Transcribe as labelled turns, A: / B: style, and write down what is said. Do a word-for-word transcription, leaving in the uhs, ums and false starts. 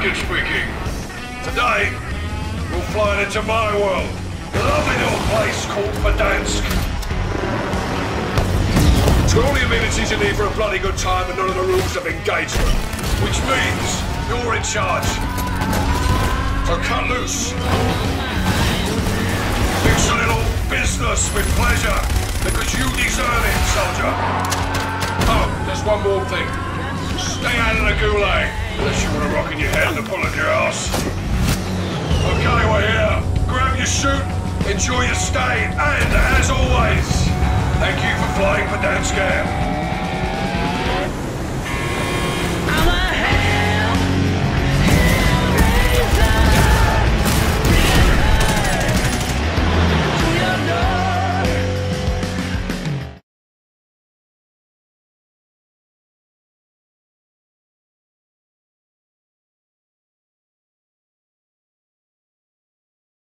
A: Captain speaking. Today, we're flying into my world. A lovely little place called Verdansk. It's got all the amenities you need for a bloody good time and none of the rules of engagement. Which means you're in charge. So cut loose. Mix a little business with pleasure, because you deserve it, soldier. Oh, there's one more thing. Stay out of the gulag, unless you want to rock in your head and pull in your ass. Okay, we're here. Grab your chute, enjoy your stay, and as always, thank you for flying Verdansk Air.